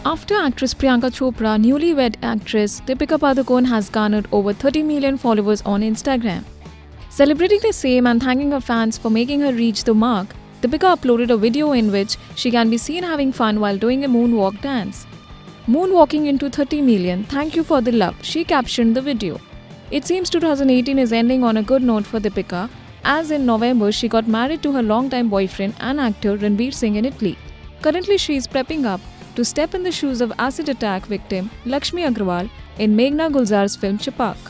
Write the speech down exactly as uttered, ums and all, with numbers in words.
After actress Priyanka Chopra, newlywed actress Deepika Padukone has garnered over thirty million followers on Instagram. Celebrating the same and thanking her fans for making her reach the mark, Deepika uploaded a video in which she can be seen having fun while doing a moonwalk dance. "Moonwalking into thirty million, thank you for the love," she captioned the video. It seems two thousand eighteen is ending on a good note for Deepika, as in November she got married to her longtime boyfriend and actor Ranveer Singh in Italy. Currently she is prepping up to step in the shoes of acid attack victim Lakshmi Agrawal in Meghna Gulzar's film Chhapaak.